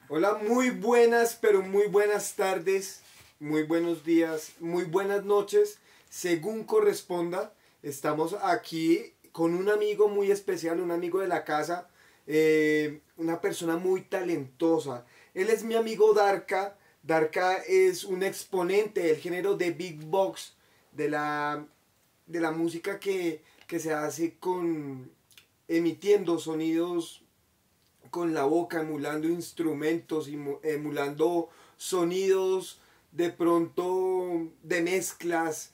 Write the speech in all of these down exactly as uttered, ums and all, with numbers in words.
Hola, muy buenas, pero muy buenas tardes, muy buenos días, muy buenas noches, según corresponda. Estamos aquí con un amigo muy especial, un amigo de la casa, eh, una persona muy talentosa. Él es mi amigo Darka. Darka es un exponente del género de Big Box, de la, de la música que, que se hace con emitiendo sonidos con la boca, emulando instrumentos, emulando sonidos de pronto de mezclas,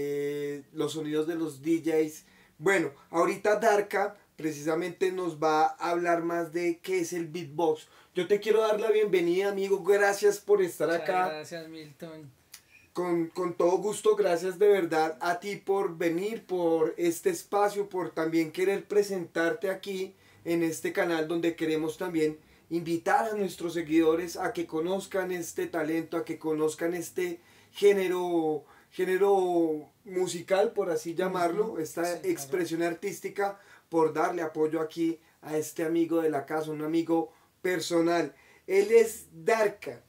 eh, los sonidos de los D Js. Bueno, ahorita Darka precisamente nos va a hablar más de qué es el beatbox. Yo te quiero dar la bienvenida, amigo. Gracias por estar Muchas acá. gracias, Milton. Con, con todo gusto, gracias de verdad a ti por venir, por este espacio, por también querer presentarte aquí en este canal donde queremos también invitar a nuestros seguidores a que conozcan este talento, a que conozcan este género, género musical, por así llamarlo, Ujú. esta Sí, claro. expresión artística, por darle apoyo aquí a este amigo de la casa, un amigo personal. Él es Darka.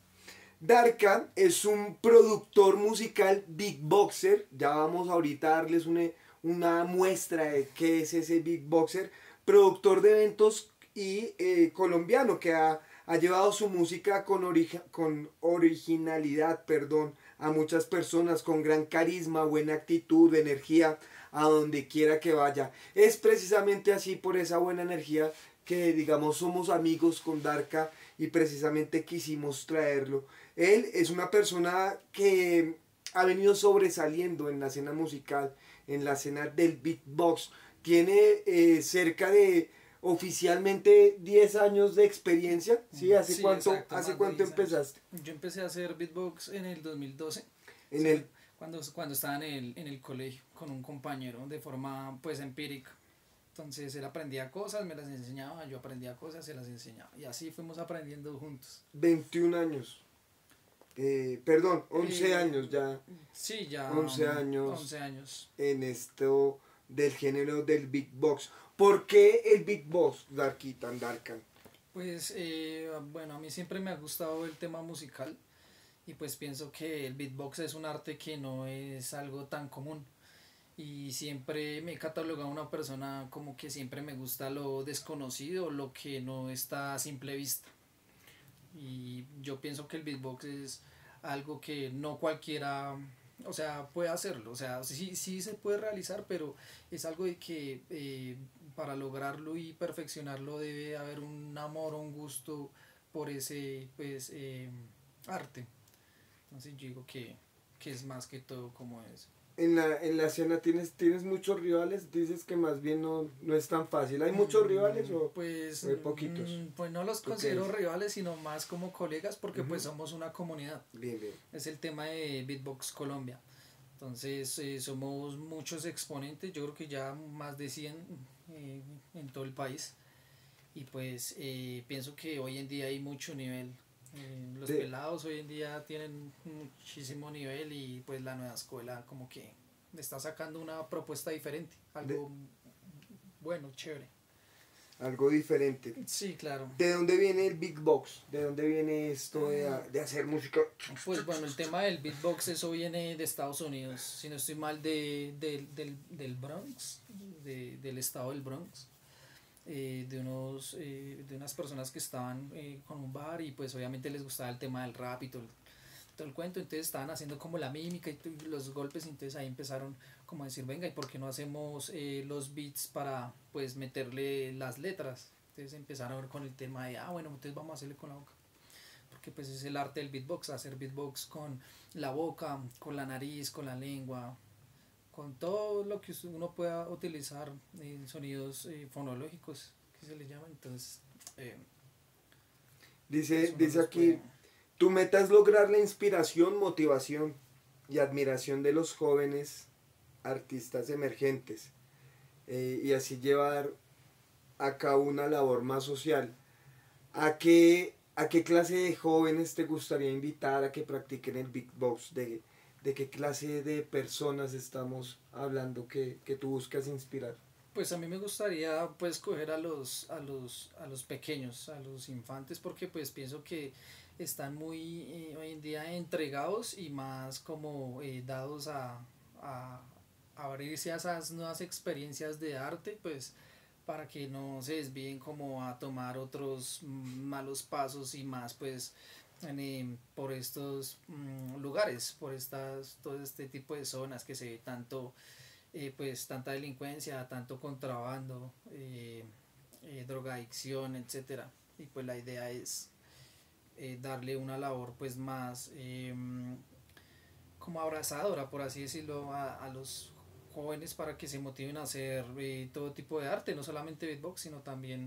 Darka es un productor musical beatboxer. Ya vamos ahorita a darles una, una muestra de qué es ese beatboxer. Productor de eventos y eh, colombiano que ha, ha, llevado su música con, origi con originalidad, perdón, a muchas personas con gran carisma, buena actitud, energía, a donde quiera que vaya. Es precisamente así, por esa buena energía, que digamos somos amigos con Darka y precisamente quisimos traerlo. Él es una persona que ha venido sobresaliendo en la escena musical, en la escena del beatbox. Tiene eh, cerca de oficialmente diez años de experiencia. ¿Sí? ¿Hace Sí, cuánto, exacto, hace más de cuánto diez años. empezaste? Yo empecé a hacer beatbox en el dos mil doce, En sí, el cuando, cuando estaba en el, en el colegio con un compañero de forma pues empírica. Entonces él aprendía cosas, me las enseñaba, yo aprendía cosas, se las enseñaba. Y así fuimos aprendiendo juntos. veintiún años. Eh, perdón, once Eh, años ya. sí, ya once um, años once años. en esto del género del beatbox. ¿Por qué el beatbox, Darkitan, Darkan? Pues eh, bueno, a mí siempre me ha gustado el tema musical. Y pues pienso que el beatbox es un arte que no es algo tan común. Y siempre me he catalogado una persona como que siempre me gusta lo desconocido, lo que no está a simple vista. Y yo pienso que el beatbox es algo que no cualquiera, o sea, puede hacerlo. O sea, sí, sí se puede realizar, pero es algo de que eh, para lograrlo y perfeccionarlo debe haber un amor o un gusto por ese pues eh, arte. Entonces yo digo que, que es más que todo como es. En la, en la escena tienes, tienes muchos rivales, dices que más bien no, no es tan fácil. ¿Hay muchos rivales Mm, o, pues, o hay poquitos? mm, pues no los ¿Tú considero crees? rivales, sino más como colegas porque pues Ujú. somos una comunidad. Bien, bien. Es el tema de Beatbox Colombia. Entonces eh, somos muchos exponentes, yo creo que ya más de cien eh, en todo el país. Y pues eh, pienso que hoy en día hay mucho nivel. Eh, los De, pelados hoy en día tienen muchísimo nivel y pues la nueva escuela como que está sacando una propuesta diferente, de algo bueno, chévere. algo diferente. Sí, claro. ¿De dónde viene el big box? ¿De dónde viene esto de, Mm, de hacer música? Pues bueno, el tema del beatbox, eso viene de Estados Unidos, si no estoy mal, de, de- del, del Bronx, de- del estado del Bronx, eh, de, unos, eh, de unas personas que estaban eh, con un bar y pues obviamente les gustaba el tema del rap y todo el, todo el cuento, entonces estaban haciendo como la mímica y t- los golpes, entonces ahí empezaron como a decir, venga, ¿y por qué no hacemos eh, los beats para pues meterle las letras? Entonces empezaron con el tema de, ah, bueno, entonces vamos a hacerle con la boca porque pues es el arte del beatbox, hacer beatbox con la boca, con la nariz, con la lengua, con todo lo que uno pueda utilizar en sonidos eh, fonológicos, que se le llama, entonces eh, pues Dice, uno dice los puede... aquí, tu meta es lograr la inspiración, motivación y admiración de los jóvenes artistas emergentes eh, y así llevar a cabo una labor más social. ¿A qué, a qué clase de jóvenes te gustaría invitar a que practiquen el beatbox? ¿De, de qué clase de personas estamos hablando que, que tú buscas inspirar? Pues a mí me gustaría pues coger a los a los a los pequeños, a los infantes porque pues pienso que están muy eh, hoy en día entregados y más como eh, dados a, a, a abrirse a esas nuevas experiencias de arte pues para que no se desvíen como a tomar otros mm, malos pasos y más pues en, eh, por estos mm, lugares, por estas todo este tipo de zonas que se ve tanto eh, pues tanta delincuencia, tanto contrabando, eh, eh, drogadicción, etcétera. Y pues la idea es eh, darle una labor pues más eh, como abrazadora, por así decirlo, a, a los jóvenes para que se motiven a hacer eh, todo tipo de arte, no solamente beatbox, sino también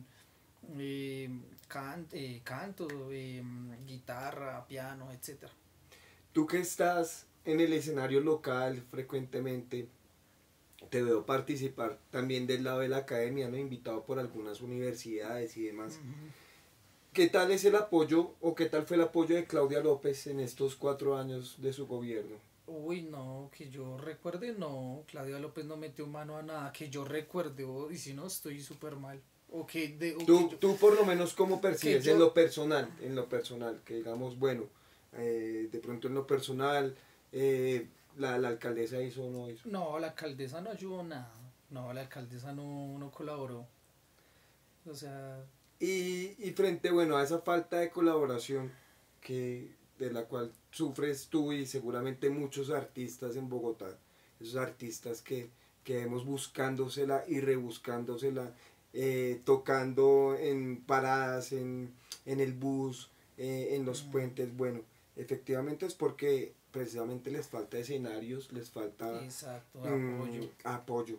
eh, can, eh, canto, eh, guitarra, piano, etcétera. Tú que estás en el escenario local frecuentemente, te veo participar también del lado de la academia, ¿no? Invitado por algunas universidades y demás. Uh-huh. ¿Qué tal es el apoyo o qué tal fue el apoyo de Claudia López en estos cuatro años de su gobierno? Uy, no, que yo recuerde, no, Claudia López no metió mano a nada, que yo recuerde, o- y si no, estoy súper mal. O que, de, o que Tú, yo, tú por lo menos cómo que percibes en yo, lo personal, en lo personal, que digamos, bueno, eh, de pronto en lo personal, eh, la, la alcaldesa hizo o no hizo. no, la alcaldesa no ayudó nada, no, la alcaldesa no, no colaboró, o sea, Y, y frente, bueno, a esa falta de colaboración que, de la cual sufres tú y seguramente muchos artistas en Bogotá, esos artistas que, que vemos buscándosela y rebuscándosela, eh, tocando en paradas, en, en el bus, eh, en los mm, puentes, bueno, efectivamente es porque precisamente les falta escenarios, les falta exacto, mm, apoyo. apoyo.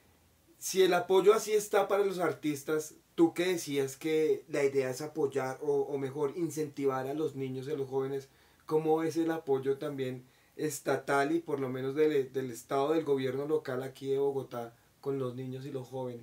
Si el apoyo así está para los artistas, tú que decías que la idea es apoyar o, o mejor incentivar a los niños y a los jóvenes, ¿cómo es el apoyo también estatal y por lo menos del, del estado del gobierno local aquí de Bogotá con los niños y los jóvenes?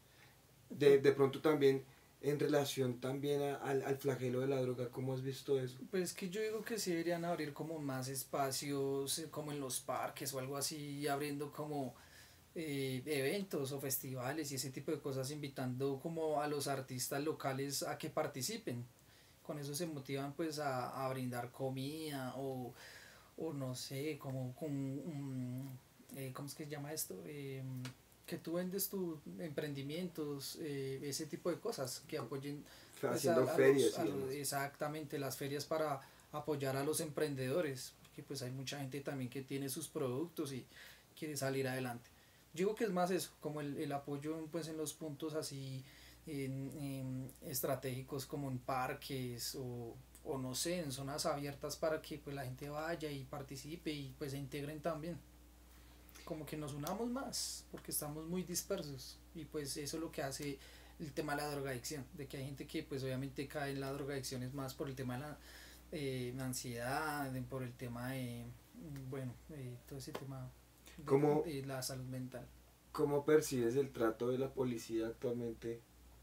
De, Pues, de pronto también en relación también a- al, al flagelo de la droga, ¿cómo has visto eso? pues que yo digo que sí deberían abrir como más espacios, eh, como en los parques o algo así, abriendo como eh, eventos o festivales y ese tipo de cosas, invitando como a los artistas locales a que participen. Con eso se motivan pues a, a brindar comida o, o no sé, como con un, eh, ¿cómo es que se llama esto? Eh, que tú vendes tus emprendimientos, eh, ese tipo de cosas, que apoyen pues a, Haciendo a los, ferias a y los, demás. exactamente, las ferias para apoyar a los emprendedores, porque pues hay mucha gente también que tiene sus productos y quiere salir adelante. Yo digo que es más eso, como el, el apoyo pues en los puntos así en, en estratégicos como en parques o, o no sé, en zonas abiertas para que pues la gente vaya y participe y pues se integren también. Como que nos unamos más, porque estamos muy dispersos y pues eso es lo que hace el tema de la drogadicción, de que hay gente que pues obviamente cae en la drogadicción es más por el tema de la eh, ansiedad, por el tema de, bueno, eh, todo ese tema de, ¿Cómo, de la salud mental. cómo percibes el trato de la policía actualmente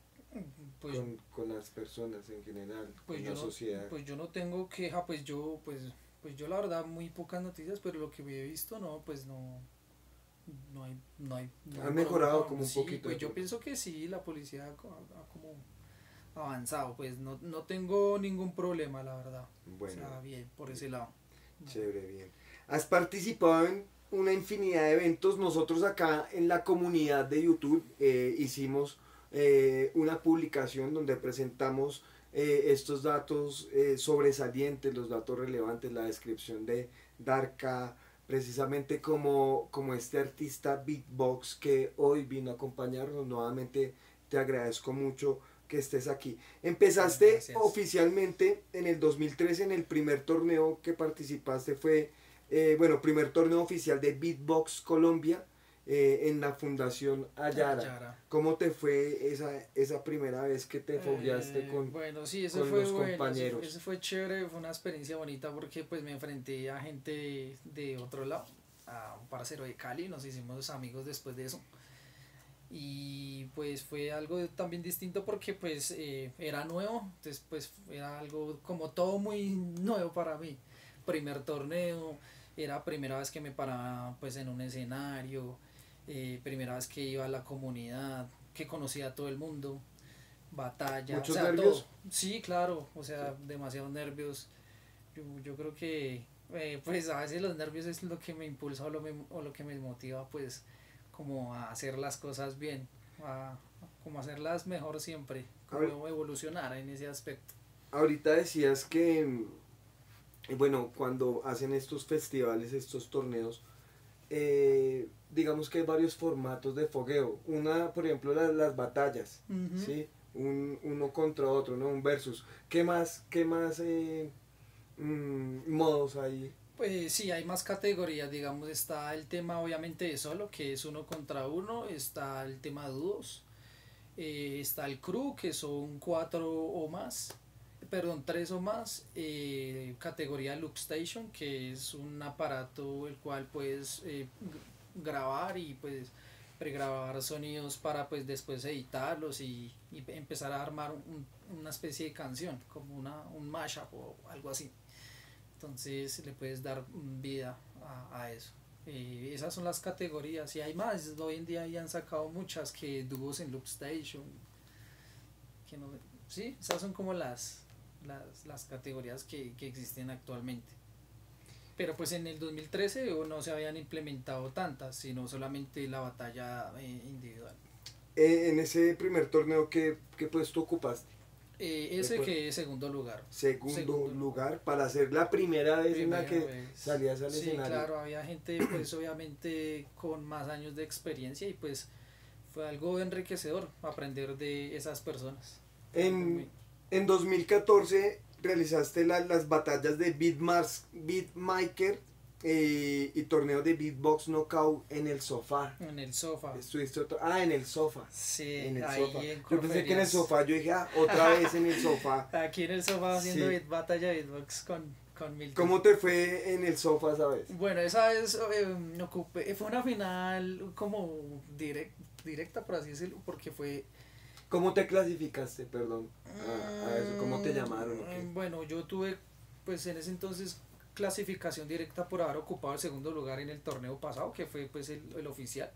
Pues con, con las personas en general, pues con yo la no sociedad? pues yo no tengo queja, pues yo pues pues yo la verdad muy pocas noticias, pero lo que he visto no, pues no no hay no hay no Ha hay mejorado bronca. como un Sí, poquito de pues yo pronto. pienso que sí, la policía ha, ha como avanzado, pues no, no tengo ningún problema, la verdad. O Bueno, sea, bien, por ese lado. No. chévere, bien. Has participado en una infinidad de eventos. Nosotros acá en la comunidad de YouTube eh, hicimos eh, una publicación donde presentamos eh, estos datos eh, sobresalientes, los datos relevantes, la descripción de Darka, precisamente como, como este artista beatbox que hoy vino a acompañarnos. Nuevamente te agradezco mucho que estés aquí. Empezaste Gracias. oficialmente en el dos mil trece, en el primer torneo que participaste fue, eh, bueno, primer torneo oficial de Beatbox Colombia eh, en la Fundación Ah, Ayara. Yara. ¿Cómo te fue esa, esa primera vez que te fogueaste Eh, con, bueno, sí, eso con fue los bueno, eso fue, eso compañeros? fue chévere, fue una experiencia bonita porque pues me enfrenté a gente de otro lado, a un parcero de Cali, nos hicimos amigos después de eso. Y pues fue algo también distinto porque pues eh, era nuevo, entonces pues era algo como todo muy nuevo para mí. Primer torneo, era primera vez que me paraba pues en un escenario, eh, primera vez que iba a la comunidad, que conocía a todo el mundo, batalla, ¿Muchos o sea, nervios? todo. Sí, claro, o sea, demasiados nervios. Yo, yo creo que, eh, pues a veces los nervios es lo que me impulsa o lo, me- o lo que me motiva, pues, como a hacer las cosas bien, a como hacerlas mejor siempre, Ahor- como evolucionar en ese aspecto. Ahorita decías que, mm, bueno, cuando hacen estos festivales, estos torneos, eh, digamos que hay varios formatos de fogueo. Una, por ejemplo, la- las batallas, Ujú. ¿sí? Un, uno contra otro, ¿no? Un versus. ¿Qué más, qué más eh, mm, modos hay? Pues sí, hay más categorías, digamos, está el tema obviamente de solo, que es uno contra uno, está el tema de dúos, eh, está el crew, que son cuatro o más, perdón, tres o más, eh, categoría Loop Station, que es un aparato el cual puedes eh, g- grabar y pues pregrabar sonidos para pues después editarlos y, y empezar a armar un- una especie de canción, como una, un mashup o algo así. Entonces le puedes dar vida a, a eso. Eh, esas son las categorías y hay más. Hoy en día ya han sacado muchas que dúos en Loop Station. Que no, sí, esas son como las, las, las categorías que, que existen actualmente. Pero pues en el dos mil trece no se habían implementado tantas, sino solamente la batalla eh, individual. Eh, en ese primer torneo, ¿qué, qué puesto ocupaste? Eh, ese Recuerdo. que es segundo lugar. Segundo Segundo lugar. lugar para ser la primera vez en la Primera que vez. salías al Sí, escenario. claro, había gente pues obviamente con más años de experiencia y pues fue algo enriquecedor aprender de esas personas. Fue algo En, muy en dos mil catorce realizaste la- las batallas de Beatmas- Beatmaker eh, y torneo de Beatbox Knockout en el sofá. en el sofá. Estuviste otro, ah, en el sofá. Sí, En el ahí sofá. en Yo pensé que en el Corferias. sofá, yo dije, ah, otra vez en el sofá. Aquí en el sofá haciendo Sí. beat, batalla beatbox con, con Milton. ¿Cómo te fue en el sofá, sabes? Bueno, esa vez eh, me ocupé, fue una final como direct, directa, por así decirlo, porque fue... ¿Cómo te clasificaste, perdón? A, a eso, ¿cómo te llamaron o qué? Mm, Bueno, yo tuve, pues en ese entonces, clasificación directa por haber ocupado el segundo lugar en el torneo pasado, que fue pues el, el oficial.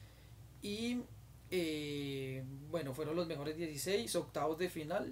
Y eh, bueno, fueron los mejores dieciséis, octavos de final.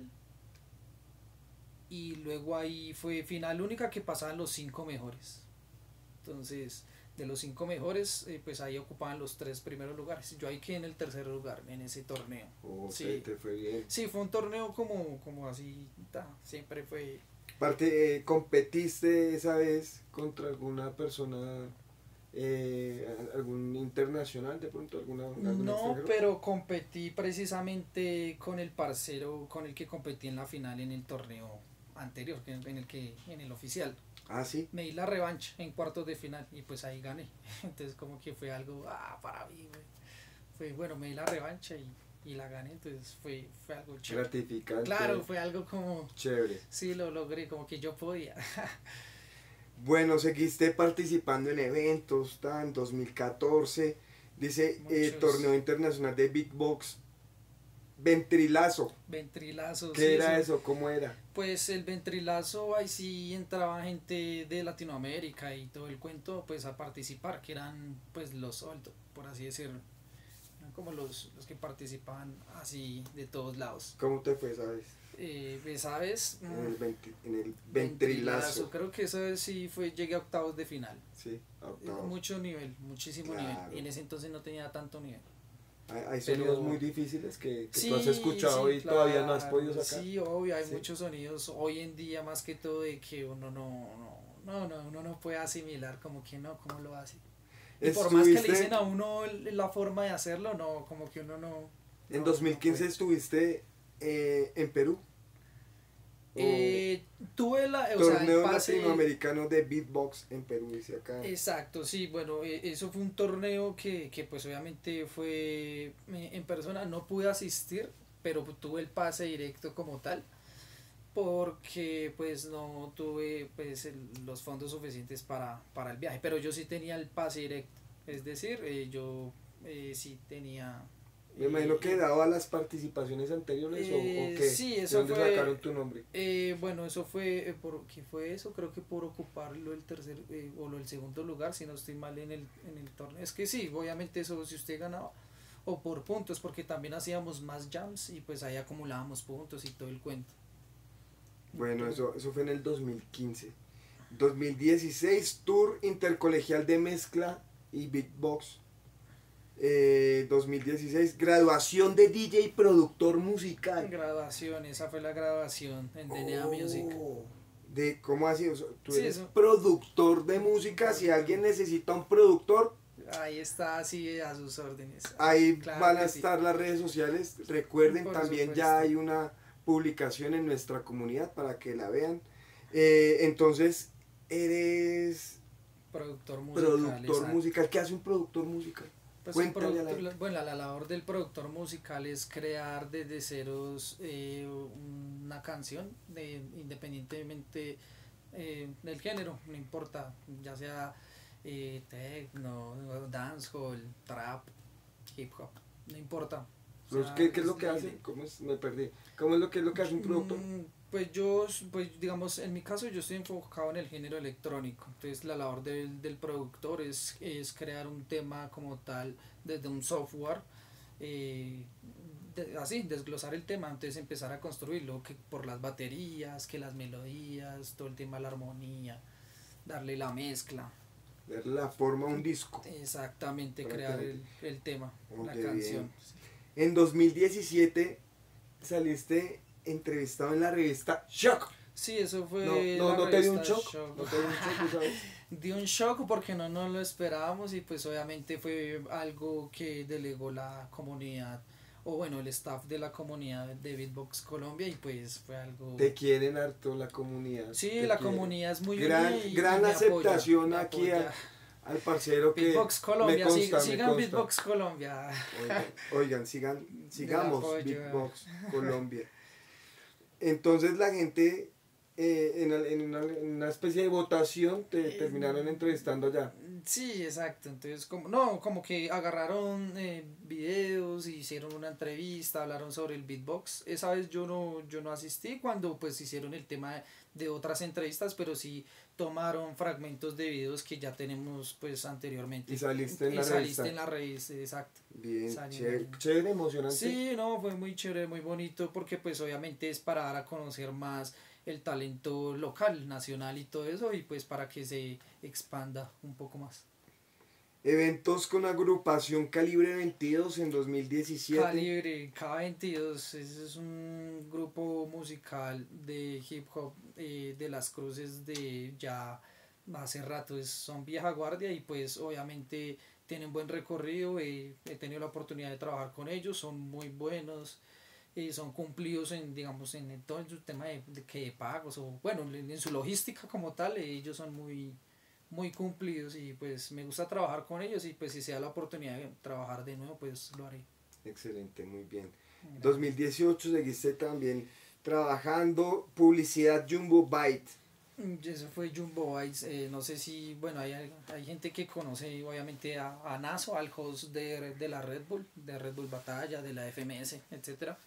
Y luego ahí fue final única que pasaban los cinco mejores. Entonces, de los cinco mejores, eh, pues ahí ocupaban los tres primeros lugares. Yo ahí quedé en el tercer lugar en ese torneo. Oh, Sí. te, te fue bien. Sí, fue un torneo como, como así, ta, siempre fue... Aparte, eh, ¿competiste esa vez contra alguna persona, eh, a- algún internacional de pronto, alguna, algún No, extranjero? pero competí precisamente con el parcero con el que competí en la final en el torneo anterior, que- en el que en el oficial. Ah, sí. Me di la revancha en cuartos de final y pues ahí gané. Entonces como que fue algo, ah, para mí, güey. Fue bueno, me di la revancha y, y la gané, entonces fue, fue algo chévere. Gratificante. Claro, fue algo como, Chévere. sí, lo logré, como que yo podía. Bueno, seguiste participando en eventos, ta, en dos mil catorce. Dice, eh, Muchos. torneo internacional de beatbox. Ventrilazo. Ventrilazo. ¿Qué sí, era eso. eso? ¿Cómo era? Pues el ventrilazo, ahí sí entraba gente de Latinoamérica y todo el cuento, pues a participar, que eran pues los soldos, por así decirlo. Eran como los, los que participaban así de todos lados. ¿Cómo te fue, sabes? Eh, pues, ¿sabes? En el, Mm, ventri- en el ventrilazo. Creo que eso sí fue, llegué a octavos de final. Sí, Eh, octavos. Mucho nivel, muchísimo Claro. nivel. Y en ese entonces no tenía tanto nivel. Hay, hay Pero- sonidos muy difíciles que, que Sí, tú has escuchado sí, y todavía no has claro, podido sacar. Sí, obvio, hay Sí. muchos sonidos hoy en día más que todo de que uno no, no, no, no, uno no puede asimilar, como que no, ¿cómo lo hace? Y por más que le Estuviste- dicen a uno el- la forma de hacerlo, no, como que uno no... En no- dos mil quince no puede. estuviste eh, en Perú. O Eh, tuve la, o sea, el torneo pase... latinoamericano de beatbox en Perú, dice acá. Exacto, sí, bueno, eh, eso fue un torneo que, que pues obviamente fue eh, en persona, no pude asistir, pero tuve el pase directo como tal, porque pues no tuve pues el- los fondos suficientes para, para el viaje, pero yo sí tenía el pase directo, es decir, eh, yo eh, sí tenía Me imagino que dado a las participaciones anteriores o, Eh, o qué. sí, ¿De eso dónde fue. sacaron tu nombre? Eh, bueno, eso fue, eh, por, ¿qué fue eso? Creo que por ocuparlo el tercer eh, o lo, el segundo lugar, si no estoy mal en el, en el torneo. Es que sí, obviamente eso si usted ganaba, o por puntos, porque también hacíamos más jams y pues ahí acumulábamos puntos y todo el cuento. Bueno, eso, eso fue en el dos mil quince. dos mil dieciséis, Tour Intercolegial de Mezcla y Beatbox. Eh, dos mil dieciséis, graduación de D J y productor musical. Graduación, esa fue la graduación en D N A Oh, Music. de, ¿Cómo así? O sea, tú Sí, eres eso. productor de música. Si alguien necesita un productor, Ahí está, así a sus órdenes. ahí Claro van a que sí. estar las redes sociales. Recuerden, Por también supuesto. ya hay una publicación en nuestra comunidad para que la vean. Eh, entonces, eres Productor musical. productor exacto. musical. ¿Qué hace un productor musical? Pues un Cuéntale a la productor- gente. bueno, la labor del productor musical es crear desde ceros eh, una canción, de, independientemente eh, del género, no importa, ya sea eh, techno, dancehall, trap, hip hop, no importa. O Pues, sea, ¿Qué, qué es es lo que hace? libre. ¿Cómo es? Me perdí. ¿Cómo es lo que es lo que hace un productor? Mm, Pues yo, pues digamos, en mi caso yo estoy enfocado en el género electrónico, entonces la labor del, del productor es, es crear un tema como tal desde un software, eh, de- así, desglosar el tema, entonces empezar a construirlo, que por las baterías, que las melodías, todo el tema de la armonía, darle la mezcla, Darle la forma a un disco. exactamente, Para crear que- el, el tema, Oh, la qué canción. En dos mil diecisiete saliste entrevistado en la revista Shock. Sí, eso fue No, no, la no te dio un revista shock. Shock. No te dio un shock, ¿tú sabes? Dio un shock porque no nos lo esperábamos y pues obviamente fue algo que delegó la comunidad o bueno el staff de la comunidad de Beatbox Colombia y pues fue algo. Te quieren harto la comunidad. Sí, te la quieren. comunidad es muy Gran, unida y- y gran me apoya, aceptación me aquí apoya. a- al parcero que Beatbox me Colombia, consta, sig- me sigan consta. Beatbox Colombia. Oigan, oigan, sigan, sigamos apoyo. Beatbox Colombia. Entonces la gente eh, en, al- en una, en una especie de votación te Eh, terminaron entrevistando allá. Sí, exacto. Entonces, como, no, como que agarraron eh, videos, hicieron una entrevista, hablaron sobre el beatbox. Esa vez yo no, yo no asistí cuando pues hicieron el tema de, de otras entrevistas, pero sí tomaron fragmentos de videos que ya tenemos pues anteriormente. Y saliste en Y la saliste revista. en la revista, exacto. Bien, Salió chévere, en- chévere, emocionante. Sí, no, fue muy chévere, muy bonito, porque pues obviamente es para dar a conocer más el talento local, nacional y todo eso, y pues para que se expanda un poco más. Eventos con agrupación Calibre veintidós en dos mil diecisiete. Calibre K veintidós, ese es un grupo musical de hip hop eh, de las cruces de ya hace rato, es, son vieja guardia y pues obviamente tienen buen recorrido, eh, he tenido la oportunidad de trabajar con ellos, son muy buenos, eh, son cumplidos en digamos en todo su tema de, de que de pagos o bueno en, en su logística como tal, eh, ellos son muy muy cumplidos y pues me gusta trabajar con ellos y pues si se da la oportunidad de trabajar de nuevo pues lo haré. Excelente, muy bien. dos mil dieciocho seguiste también trabajando publicidad Jumbo Byte. Mm, Eso fue Jumbo Bytes, eh, no sé si, bueno, hay, hay gente que conoce obviamente a, a Naso, al host de, de la Red Bull, de Red Bull Batalla, de la F M S, etcétera.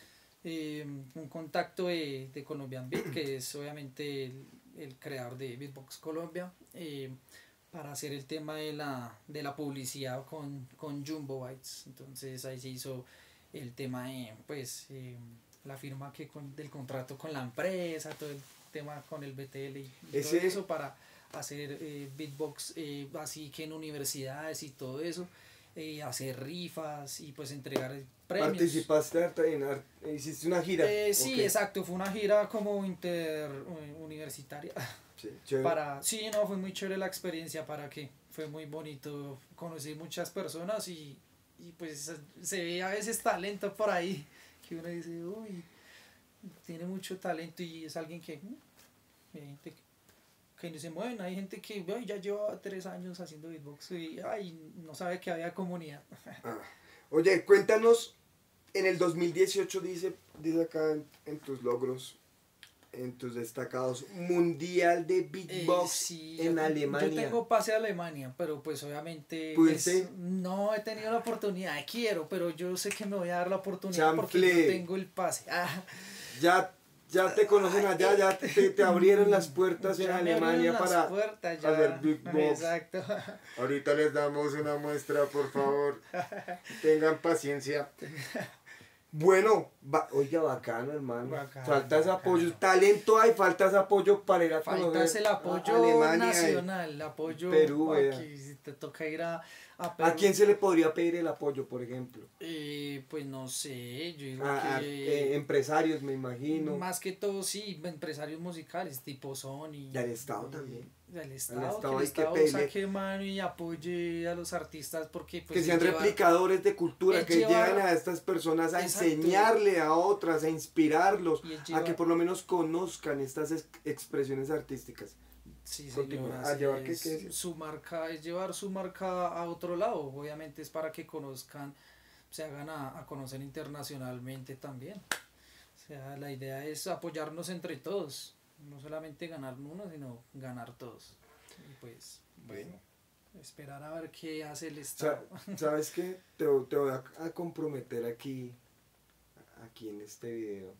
Eh, un contacto de, de Colombian Beat, que es obviamente el, el creador de Beatbox Colombia, eh, para hacer el tema de la, de la publicidad con, con Jumbo Bytes. Entonces ahí se hizo el tema de, pues, eh, la firma que con, del contrato con la empresa, todo el tema con el B T L y, y Ese- todo eso para hacer eh, beatbox eh, así que en universidades y todo eso, eh, hacer rifas y pues entregar premios. Participaste harta en ar- hiciste una gira. Eh, sí, Ok. exacto, fue una gira como inter eh, universitaria Sí, chévere. para sí, no, fue muy chévere la experiencia para que fue muy bonito, conocí muchas personas y, y pues se ve a veces talento por ahí que uno dice, uy, tiene mucho talento y es alguien que mm, hay gente que que no se mueven, hay gente que ay, ya lleva tres años haciendo beatbox y ay, no sabe que había comunidad. Ah. Oye, cuéntanos, en el dos mil dieciocho dice, dice acá en, en tus logros, en tus destacados, mundial de beatbox Eh, sí, en yo, Alemania. yo tengo pase a Alemania, pero pues obviamente ¿Pudiste? pues, no he tenido la oportunidad, quiero, pero yo sé que me voy a dar la oportunidad porque Chanfle. yo tengo el pase. Ah, Ya, ya te conocen allá, ya te, te abrieron las puertas en ya me abrieron Alemania las para puertas, ya. hacer beatbox. Exacto. Ahorita les damos una muestra, por favor. Tengan paciencia. Bueno, va, oiga, bacano, hermano. Bacano, falta ese bacano. apoyo. Talento hay, falta ese apoyo para ir a Falta conocer el a apoyo Alemania y nacional, el apoyo Perú, vea. aquí, si te toca ir a, a Perú. ¿A quién se le podría pedir el apoyo, por ejemplo? Eh, pues no sé, yo digo A, a, que eh, empresarios, me imagino. más que todo sí, empresarios musicales tipo Sony. Y al Estado también. Del Estado, Estado que el hay que Estado pedirle- saque mano y apoye a los artistas porque pues Que sean es llevar- replicadores de cultura, es que llevar- lleven a estas personas a Exacto. enseñarle a otras, a inspirarlos, Y es a llevar- que por lo menos conozcan estas ex- expresiones artísticas. Sí, Continúa. señora, A así llevar, ¿qué- es. qué decías? Su marca es llevar su marca a otro lado, obviamente es para que conozcan, se hagan a, a conocer internacionalmente también. O sea, la idea es apoyarnos entre todos, no solamente ganar uno, sino ganar todos. Y pues, bueno, esperar a ver qué hace el Sa- Estado. ¿Sabes qué? Te, te voy a, a comprometer aquí, aquí en este video.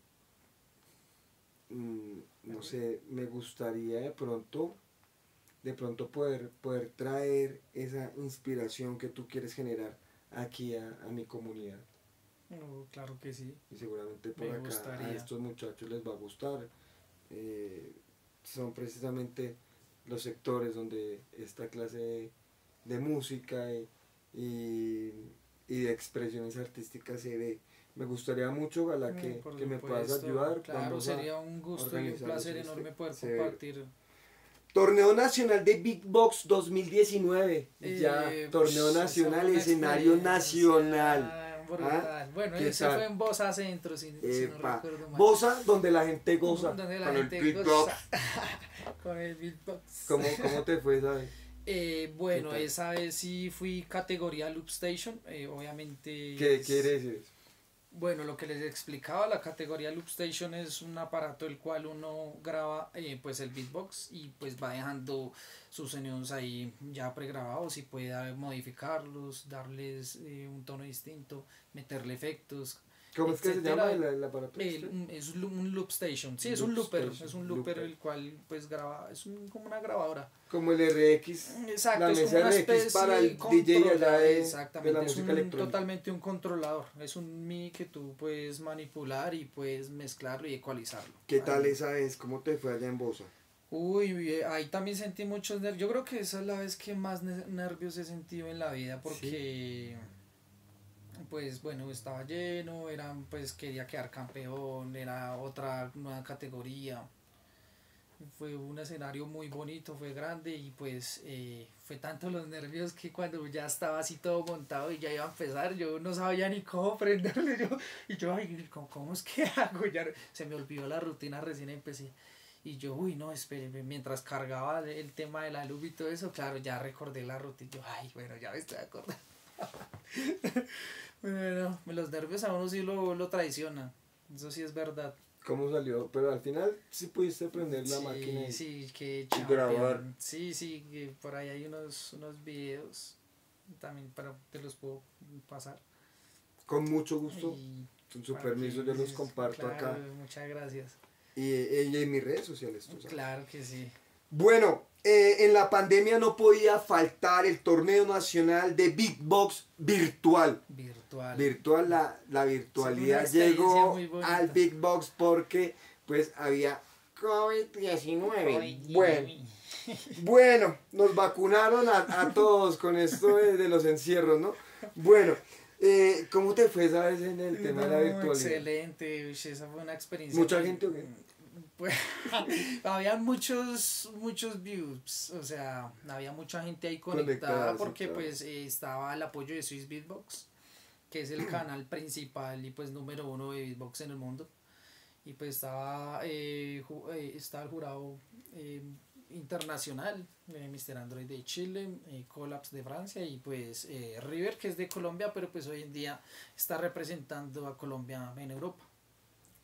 Mm, no sé, me gustaría de pronto, de pronto poder, poder traer esa inspiración que tú quieres generar aquí a, a mi comunidad. No, claro que sí. Y seguramente por Me acá a gustaría. estos muchachos les va a gustar. Eh, son precisamente los sectores donde esta clase de, de música y, y, y de expresiones artísticas se ve. Me gustaría mucho, Gala, que, Mm, por que me puedas supuesto. ayudar. Claro, Vamos a- sería un gusto y un organizar placer eso, enorme este, poder se ve. compartir. Torneo Nacional de Beatbox dos mil diecinueve. ya, Eh, torneo pues, nacional, esa fue una escenario experiencia nacional. brutal. Bueno, ¿Qué ese tal? fue en Bosa Centro, si, si no Epa, recuerdo mal. Bosa, donde la gente goza. Donde la con gente el beatbox. goza. Con el beatbox. ¿Cómo, ¿Cómo te fue, sabes? Eh, bueno, ¿Qué tal? esa vez sí fui categoría Loop Station. Eh, obviamente. ¿Qué es- quiere decir eso? Bueno, lo que les explicaba, la categoría Loop Station es un aparato el cual uno graba eh, pues el beatbox y pues va dejando sus sonidos ahí ya pregrabados y puede dar- modificarlos, darles eh, un tono distinto, meterle efectos. ¿Cómo es que se etcétera. llama el, el aparato? El- este? un- es lu- un loop station, sí, es Loop un looper, station, es un looper, looper. el cual pues graba, es un- como una grabadora. Como el R X. Exacto, La es mesa como una R X especie para el de D J allá control- de, exactamente, de la es música un- electrónica. totalmente un controlador, es un MIDI que tú puedes manipular y puedes mezclarlo y ecualizarlo. ¿Qué tal Ahí. esa vez? ¿Cómo te fue allá en Bosa? Uy, eh, ahí también sentí muchos nervios. Yo creo que esa es la vez que más ne- nervios he sentido en la vida porque, pues bueno, estaba lleno, era, pues quería quedar campeón, era otra nueva categoría. Fue un escenario muy bonito, fue grande y pues eh, fue tanto los nervios que cuando ya estaba así todo montado y ya iba a empezar, yo no sabía ni cómo prenderle. Yo, y yo, ay, ¿cómo, cómo es que hago? Ya se me olvidó la rutina, recién empecé. Y yo, uy, no, espere, mientras cargaba el tema de la luz y todo eso, claro, ya recordé la rutina. Yo, ay, bueno, ya me estoy acordando. Bueno, los nervios a uno sí lo, lo traicionan, eso sí es verdad. ¿Cómo salió? Pero al final sí pudiste prender la Sí, máquina. y- sí, que y champion. grabar. Sí, sí, que por ahí hay unos, unos videos también para te los puedo pasar. Con mucho gusto. Y Con su para permiso que- yo los comparto claro, acá. Muchas gracias. Y, y en mis redes sociales, tú sabes. Claro que sí. Bueno, eh, en la pandemia no podía faltar el torneo nacional de beatbox virtual. Virtual. Virtual, la, la virtualidad Sí, una experiencia llegó muy bonita. al beatbox porque pues había COVID diecinueve. Bueno, bueno, nos vacunaron a, a todos con esto de, de los encierros, ¿no? Bueno, eh, ¿cómo te fue esa vez en el tema de la No, virtualidad? excelente, uy, esa fue una experiencia. ¿Mucha muy- gente o qué? Pues, había muchos muchos views, o sea, había mucha gente ahí conectada Conectada, sí, porque claro. pues eh, estaba el apoyo de Swiss Beatbox, que es el canal principal y pues número uno de beatbox en el mundo, y pues estaba eh, ju- eh, estaba el jurado eh, internacional, eh, mister Android de Chile, eh, Collapse de Francia y pues eh, River, que es de Colombia, pero pues hoy en día está representando a Colombia en Europa.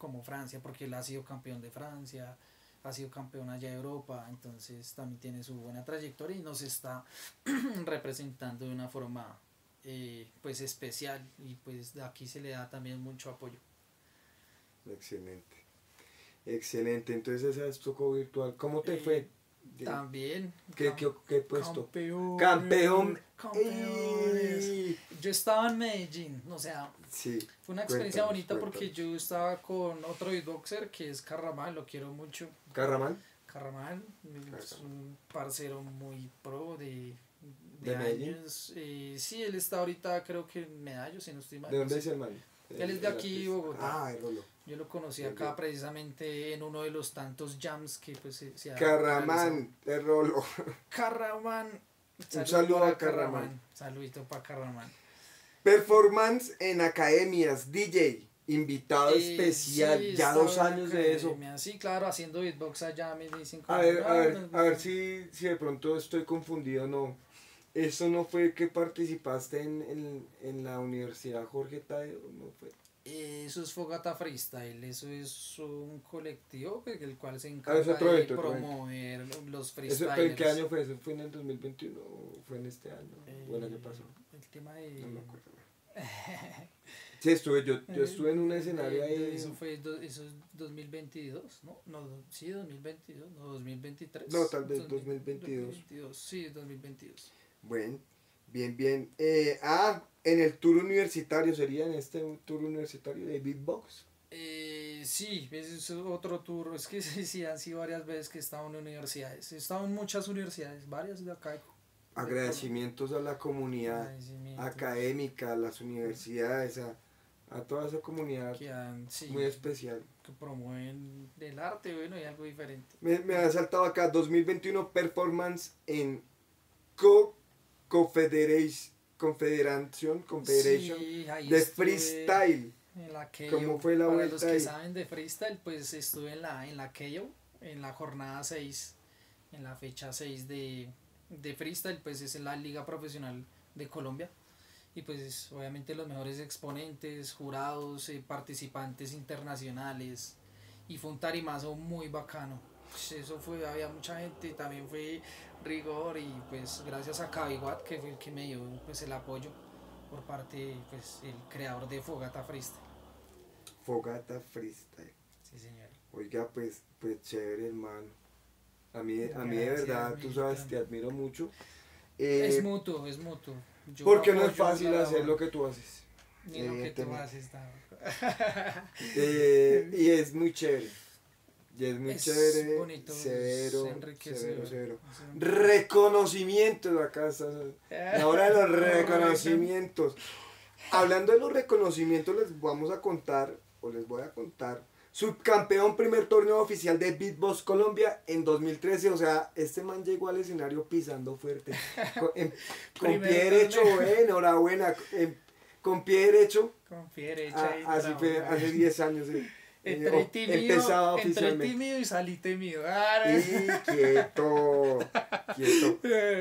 como Francia, porque él ha sido campeón de Francia, ha sido campeón allá de Europa, entonces también tiene su buena trayectoria y nos está representando de una forma eh, pues especial, y pues de aquí se le da también mucho apoyo. Excelente, excelente. Entonces esa es Tocó Virtual. ¿Cómo te Eh, fue? También. ¿Qué, qué, qué puesto? Campeón. Campeón. Campeones. ¡Ey! Yo estaba en Medellín, o sea, Sí. fue una experiencia Cuéntanos, bonita porque cuéntanos. yo estaba con otro beatboxer que es Carramal, lo quiero mucho. ¿Carramal? Carramal es Carramal. un parcero muy pro de, de, ¿De Medellín? años. Eh, sí, él está ahorita creo que en Medallo, si no estoy mal. ¿De dónde no es sé. el man? Él es de el aquí, artista. Bogotá. Ah, el Rolo. Yo lo conocí Bien, acá bien. precisamente en uno de los tantos jams que pues se, se ha Carramán, el Rolo. Carraman. Un saludo para a Carraman. Saludito para Carraman. Performance en academias, D J, invitado Eh, especial, sí, ya estaba dos en años de eso. academia. Sí, claro, haciendo beatbox allá me dicen A como, ver, a "No, ver, no, a ver no". si, si de pronto estoy confundido o no. ¿Eso no fue que participaste en, en, en la Universidad Jorge Tadeo? ¿No fue? Eh, Eso es Fogata Freestyle, eso es un colectivo que- el cual se Ah, es encarga otro de evento, otro evento. promover los ¿Eso, pero en freestylers. qué año fue eso? ¿Fue en el dos mil veintiuno o fue en este año? Eh, ¿O el año pasado? El tema de... No me acuerdo. Sí, estuve, yo, yo estuve en un Eh, escenario eh, ahí. Eso fue do- eso es dos mil veintidós, ¿no? No, do- sí, dos mil veintidós, no, dos mil veintitrés. No, tal vez dos mil dos mil veintidós. dos mil veintidós, sí, dos mil veintidós. Bueno, bien, bien. Eh, ah, en el tour universitario, ¿sería en este tour universitario de beatbox? Eh, sí, ese es otro tour. Es que sí, sí, han sido varias veces que he estado en universidades. He estado en muchas universidades, varias de acá. de Agradecimientos a la comunidad Agradecimientos académica, a las universidades, a, a toda esa comunidad que han, sí, muy especial. que promueven el arte, bueno, y algo diferente. Me, me ha saltado acá dos mil veintiuno performance en Co Confederation, Confederación, Confederation Sí, ahí de estuve freestyle. en la K O. ¿Cómo fue la Para vuelta los que ahí? saben de freestyle, pues estuve en la, en la K O, en la jornada seis, en la fecha seis de, de freestyle, pues es la liga profesional de Colombia. Y pues obviamente los mejores exponentes, jurados, eh, participantes internacionales. Y fue un tarimazo muy bacano. Pues eso fue, había mucha gente, también fue rigor, y pues gracias a Cabiguat que fue el que me dio pues el apoyo por parte pues el creador de Fogata Freestyle. Fogata freestyle. Sí, señor. Oiga, pues, pues chévere, hermano. A mí, a mí de Gracias, verdad, tú sabes, Milton. te admiro mucho. Es Eh, mutuo, es mutuo. Yo porque no es apoyo fácil la hacer labor. lo que tú haces. Ni lo que tú evidentemente. haces, Davo. Eh, y es muy chévere. Y es muy Es chévere. bonito, severo, es enriquecedor. severo, severo. Es un- Reconocimientos acá está. La hora de los reconocimientos. Hablando de los reconocimientos, les vamos a contar, o les voy a contar, subcampeón primer torneo oficial de Beatbox Colombia en dos mil trece. O sea, este man llegó al escenario pisando fuerte. Con, en- con Primer pie derecho, torneo. eh, enhorabuena. en- con pie derecho. Con pie derecha y Ah, así fue trabajo. hace diez años. eh. Eh, Entré o- tímido, empezaba entré oficialmente. tímido y salí tímido. Ah, Y quieto, quieto.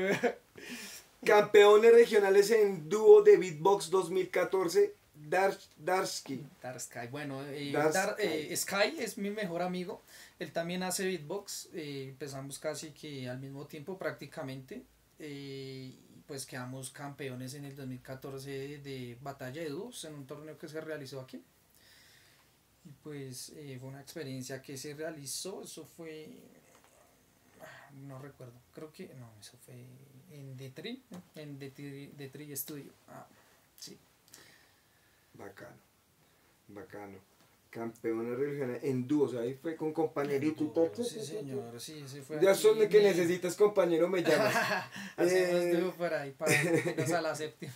Campeones regionales en dúo de Beatbox dos mil catorce, Dar Darsky. Dark Sky. Bueno, eh, Dark Dark- Sky. eh, Sky es mi mejor amigo. Él también hace beatbox. eh, empezamos casi que al mismo tiempo prácticamente. eh, pues quedamos campeones en el dos mil catorce de, de batalla de dúos en un torneo que se realizó aquí. Y pues eh, fue una experiencia que se realizó. Eso fue... ah, no recuerdo. Creo que... No, eso fue en D tres. En D tres, D tres Studio. Ah, sí. Bacano, bacano. Campeones regionales en dúos, ahí fue con compañerito. Sí, señor, sí, ese fue Ya aquí son de que mi- necesitas compañero, me llamas. Hacemos Eh. dúo por ahí para irnos a la séptima.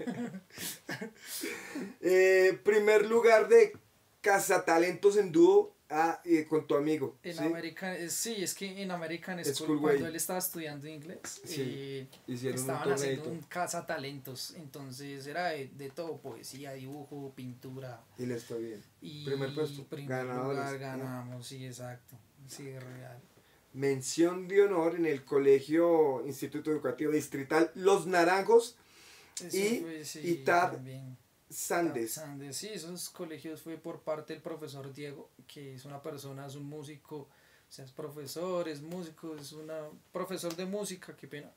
Eh, primer lugar de Cazatalentos en dúo ah, eh, con tu amigo. En ¿sí? American, eh, sí, es que en American School, School cuando Way. él estaba estudiando inglés, Sí, eh, hicieron un estaban haciendo torneito. un cazatalentos, entonces era de, de todo, poesía, dibujo, pintura. Y les fue bien. Y Primer puesto, primer ganadores, lugar ¿no? ganamos, sí, exacto, sí, es real. Mención de honor en el Colegio Instituto Educativo Distrital Los Naranjos Eso Y- fue, sí, y Tad- también. Sandes. Sandes, sí, esos colegios fue por parte del profesor Diego, que es una persona, es un músico, o sea, es profesor, es músico, es una profesor de música, qué pena.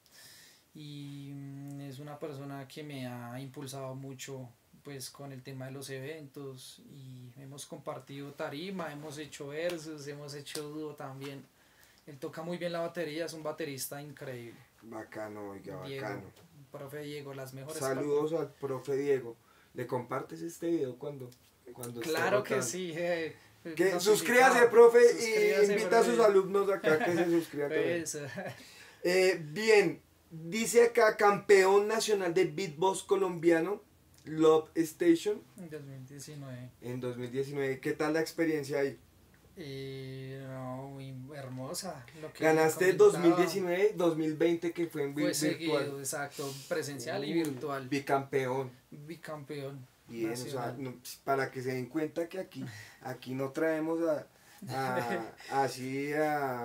Y mm, es una persona que me ha impulsado mucho pues con el tema de los eventos y hemos compartido tarima, hemos hecho versos, hemos hecho dúo también. Él toca muy bien la batería, es un baterista increíble. Bacano, oiga, Diego, bacano. profe Diego, las mejores. Saludos al profe Diego. ¿Le compartes este video cuando, cuando esté Claro que rotando? sí. Eh, Que notificado. suscríbase, profe, y Suscríbase, invita a sus profe. alumnos acá que se suscriban también. Pues, Eh, bien, dice acá campeón nacional de beatbox colombiano, Love Station, dos mil diecinueve. en dos mil diecinueve. ¿Qué tal la experiencia ahí? Eh, no, muy hermosa. Lo que Ganaste comentaba. dos mil diecinueve, dos mil veinte que fue en vi- Fue virtual. seguido, exacto, presencial y Uy, virtual. Bicampeón. Bicampeón. Bien, o sea, nacional. no, para que se den cuenta que aquí, aquí no traemos a, a- así a,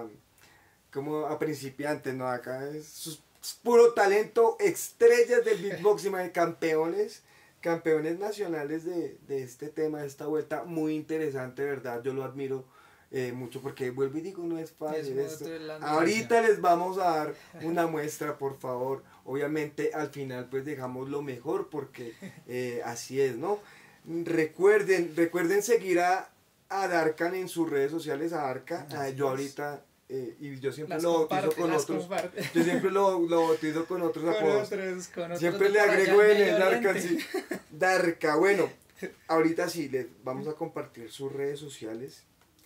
como a principiantes, no, acá es, es puro talento, estrellas del beatboxing, de campeones, campeones nacionales de, de este tema, de esta vuelta, muy interesante, ¿verdad? Yo lo admiro eh, mucho porque vuelvo y digo, no es fácil Es esto. mucho la Ahorita les vamos a dar una muestra, por favor. Obviamente al final pues dejamos lo mejor porque eh, así es, ¿no? Recuerden, recuerden seguir a, a Darkan en sus redes sociales, a Arca. Ah, yo ahorita, eh, y yo siempre Las lo bautizo comparte, con las otros. comparte. Yo siempre lo, lo bautizo con otros Con apodos. otros, con otros Siempre de le por allá agrego en en el Medio Darkan, Oriente. sí. Darka, bueno, ahorita sí, les vamos a compartir sus redes sociales.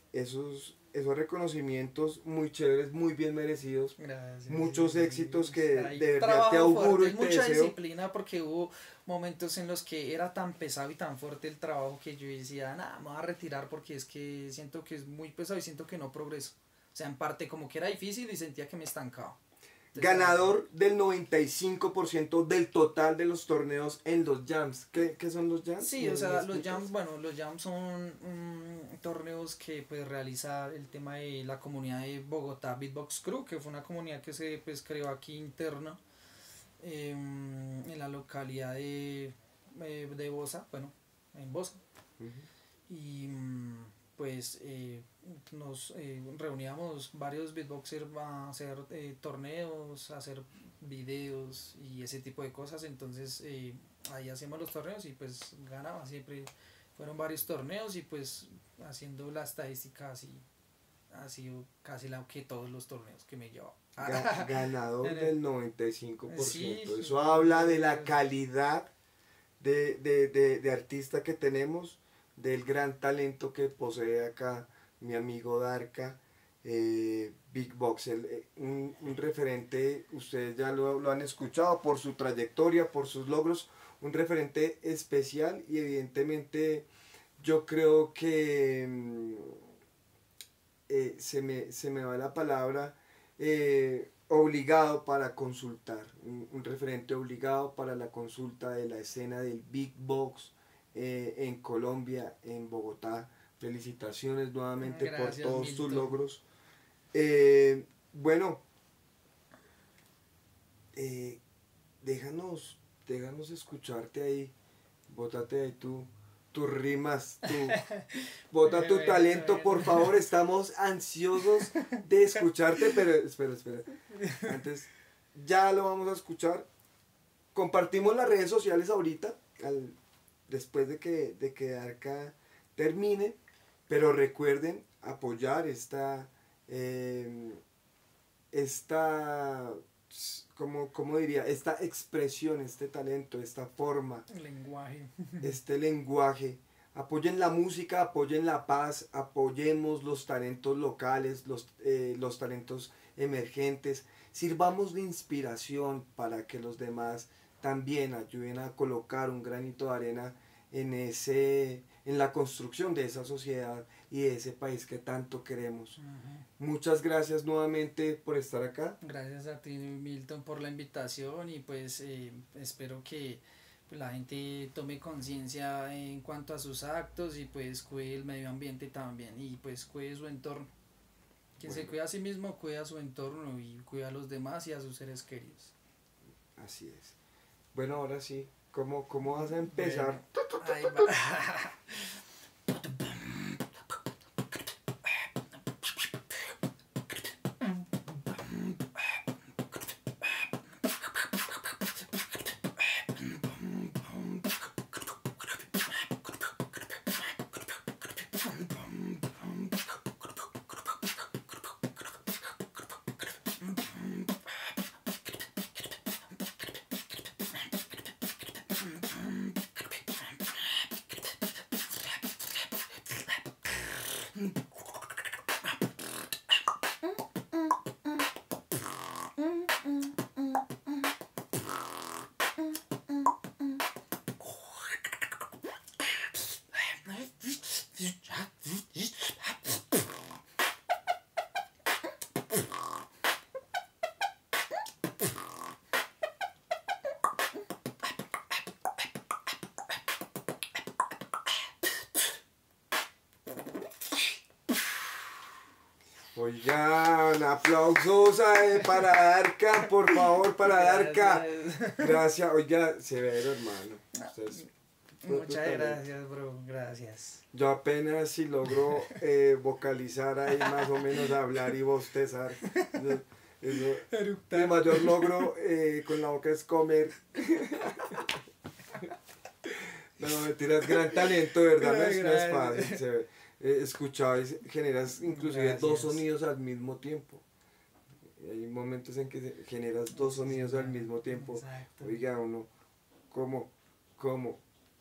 Esos, esos reconocimientos muy chéveres, muy bien merecidos. Gracias. Muchos éxitos que Hay de verdad trabajo te auguro fuerte, y te mucha deseo. disciplina porque hubo momentos en los que era tan pesado y tan fuerte el trabajo que yo decía, nada, me voy a retirar porque es que siento que es muy pesado y siento que no progreso. O sea, en parte como que era difícil y sentía que me estancaba. Entonces, Ganador del noventa y cinco por ciento del total de los torneos en los jams. ¿Qué, qué son los jams? Sí, ¿Me- o me sea, los explicas? jams, bueno, los jams son mm, torneos que pues realiza el tema de la comunidad de Bogotá Beatbox Crew, que fue una comunidad que se pues creó aquí interna eh, en la localidad de, eh, de Bosa, bueno, en Bosa. Ujú. Y mm, pues eh, nos eh, reuníamos varios beatboxers a hacer eh, torneos, a hacer videos y ese tipo de cosas. Entonces eh, ahí hacíamos los torneos y pues ganaba siempre. Fueron varios torneos y pues haciendo la estadística así ha sido casi la que todos los torneos que me llevaba. Ga- ganador del noventa y cinco por ciento. Sí, Eso habla de la calidad de, de, de, de artista que tenemos, del gran talento que posee acá mi amigo Darka, eh, Big Box, el, eh, un, un referente, ustedes ya lo, lo han escuchado por su trayectoria, por sus logros, un referente especial y evidentemente yo creo que mm, eh, se, me, se me va la palabra, eh, obligado para consultar, un, un referente obligado para la consulta de la escena del Big Box eh, en Colombia, en Bogotá. Felicitaciones nuevamente Gracias, por todos tus Milton. logros. Eh, bueno, eh, déjanos, déjanos escucharte ahí, bótate ahí tú. Tus rimas, tu, bota tu Bueno, talento, bueno. por favor, estamos ansiosos de escucharte, pero espera, espera, antes ya lo vamos a escuchar. Compartimos las redes sociales ahorita, al, después de que, de que Arca termine, pero recuerden apoyar esta, eh, esta, como, como diría, esta expresión, este talento, esta forma, Lenguaje. este lenguaje. Apoyen la música, apoyen la paz, apoyemos los talentos locales, los, eh, los talentos emergentes. Sirvamos de inspiración para que los demás también ayuden a colocar un granito de arena en, ese, en la construcción de esa sociedad y de ese país que tanto queremos. Uh-huh. Muchas gracias nuevamente por estar acá. Gracias a ti, Milton, por la invitación y pues eh, espero que pues, la gente tome conciencia en cuanto a sus actos y pues cuide el medio ambiente también y pues cuide su entorno. Quien Bueno. se cuida a sí mismo, cuida a su entorno y cuida a los demás y a sus seres queridos. Así es. Bueno, ahora sí, ¿Cómo, cómo vas a empezar? Bueno, ahí va. Oigan, aplausos eh, para Darka, por favor, para Darka. Gracias. Gracias, oiga, severo hermano. Ustedes, Muchas gracias, bro. Gracias. yo apenas si logro eh, vocalizar ahí, más o menos hablar y bostezar. Eso, eso, mi mayor logro eh, con la boca es comer. No, mentiras, gran talento, de verdad, no es, no es fácil. Se ve. Eh, escuchado y generas inclusive Gracias. dos sonidos al mismo tiempo. Hay momentos en que generas dos sonidos al mismo tiempo. Exacto. Oiga, uno, ¿cómo? ¿Cómo?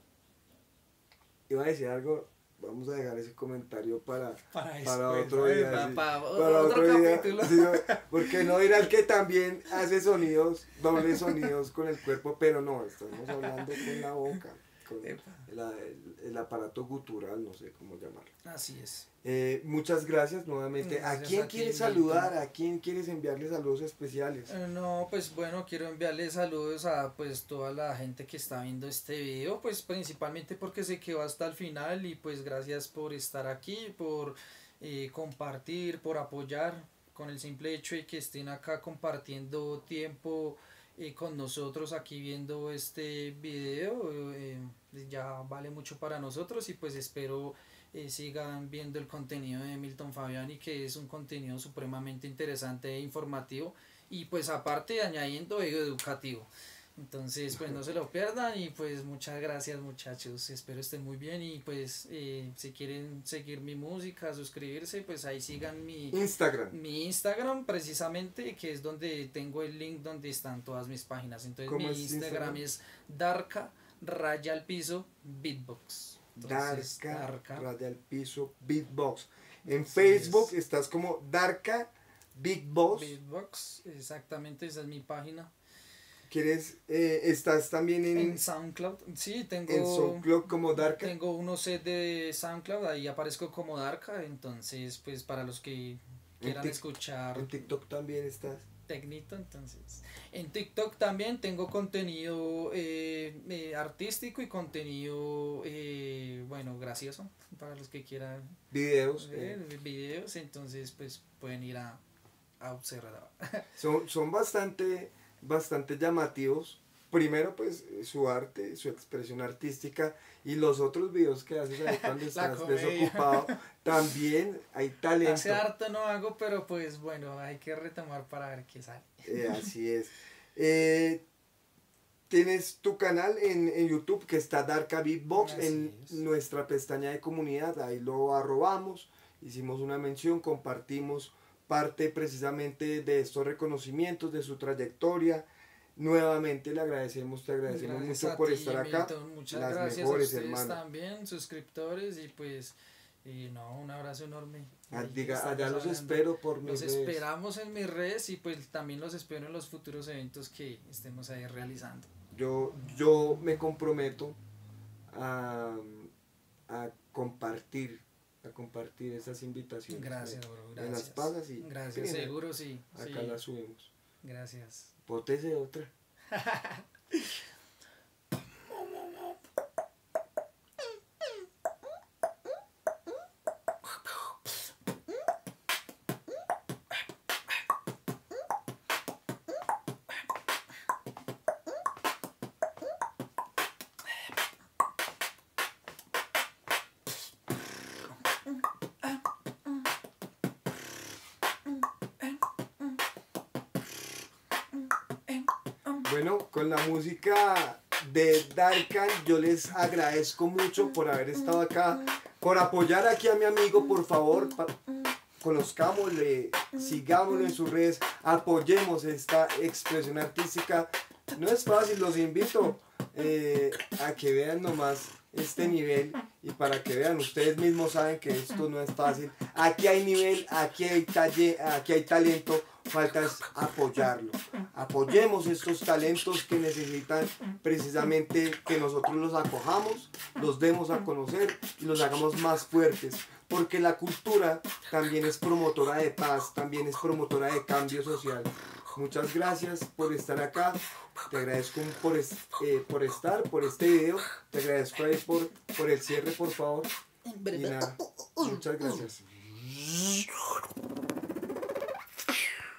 Iba a decir algo, vamos a dejar ese comentario para, Para, para después, otro ¿sabes? día. Pa- sí. pa- Para otro, otro día. capítulo. Sí, no, porque no dirá el que también hace sonidos, dobles sonidos con el cuerpo, pero no, estamos hablando con la boca, con el, el, el aparato gutural, no sé cómo llamarlo. Así es. Eh, muchas gracias nuevamente. Gracias ¿A quién a ti, quieres Milton. saludar? ¿A quién quieres enviarle saludos especiales? Eh, No, pues bueno, quiero enviarle saludos a pues toda la gente que está viendo este video, pues principalmente porque se quedó hasta el final y pues gracias por estar aquí, por eh, compartir, por apoyar, con el simple hecho de que estén acá compartiendo tiempo eh, con nosotros aquí viendo este video, eh, ya vale mucho para nosotros y pues espero eh, sigan viendo el contenido de Milton Fabiani, que es un contenido supremamente interesante e informativo y pues aparte añadiendo educativo. Entonces pues no se lo pierdan y pues muchas gracias muchachos, espero estén muy bien y pues eh, si quieren seguir mi música, suscribirse, pues ahí sigan mi Instagram. mi Instagram precisamente, que es donde tengo el link donde están todas mis páginas. Entonces mi ¿Cómo es Instagram, Instagram? es Darka raya al piso beatbox. Entonces, Darka, Darka. raya al piso, Beatbox. En Así Facebook es. estás como Darka Big Boss. Beatbox, exactamente, esa es mi página. ¿Quieres? Eh, estás también en, En SoundCloud, sí, tengo, en SoundCloud como Darka. tengo unos set de SoundCloud, ahí aparezco como Darka, entonces pues para los que quieran Tic- escuchar En TikTok también estás. Tecnito, entonces. En TikTok también tengo contenido eh, eh, artístico y contenido, eh, bueno, gracioso, para los que quieran Videos. ver eh, videos, entonces pues pueden ir a, a observar. son, son bastante, bastante llamativos. Primero, pues, eh, su arte, su expresión artística y los otros videos que haces ahí cuando estás comedia. desocupado. También hay talento. Hace harto no hago, pero pues bueno, hay que retomar para ver qué sale. Eh, así es. Eh, tienes tu canal en, en YouTube que está Darka Beatbox Así en es. nuestra pestaña de comunidad. Ahí lo arrobamos, hicimos una mención, compartimos parte precisamente de estos reconocimientos, de su trayectoria. Nuevamente le agradecemos, te agradecemos Gracias mucho a por ti, estar acá. Milton, muchas Las gracias mejores, a ustedes hermano. también, suscriptores y pues y no, un abrazo enorme. Ah, Ahí diga, estamos allá los hablando. espero por mis Los redes. esperamos en mis redes y pues también los espero en los futuros eventos que estemos ahí realizando. Yo, yo me comprometo a, a compartir, a compartir esas invitaciones. Gracias, ¿eh? bro, En gracias. las pasas y Gracias, sí, seguro sí. acá sí. las subimos. Gracias. Pótese otra. Bueno, con la música de Darkan yo les agradezco mucho por haber estado acá, por apoyar aquí a mi amigo, por favor, pa- conozcámosle, sigámoslo en sus redes, apoyemos esta expresión artística. No es fácil, los invito eh, a que vean nomás este nivel y para que vean, ustedes mismos saben que esto no es fácil. Aquí hay nivel, aquí hay, talle, aquí hay talento, falta es apoyarlo. Apoyemos estos talentos que necesitan precisamente que nosotros los acojamos, los demos a conocer y los hagamos más fuertes. Porque la cultura también es promotora de paz, también es promotora de cambio social. Muchas gracias por estar acá. Te agradezco por, es- eh, por estar, por este video. Te agradezco ahí por, por el cierre, por favor. Y nada, muchas gracias.